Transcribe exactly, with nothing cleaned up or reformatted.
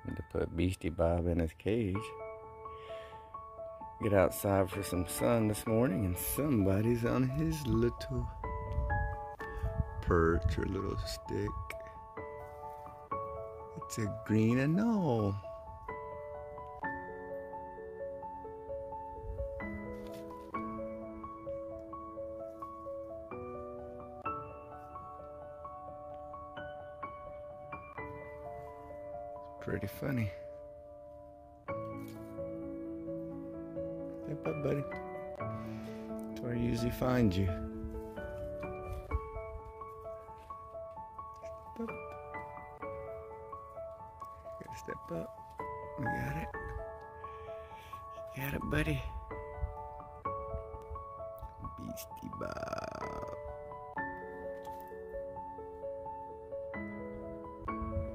And to put Beastie Bob in his cage. Get outside for some sun this morning, and somebody's on his little perch or little stick. It's a green anole. It's pretty funny. Step up, buddy. That's where I usually find you. Step up. Gotta step up. We got it. Got it, buddy. Beastie Bob.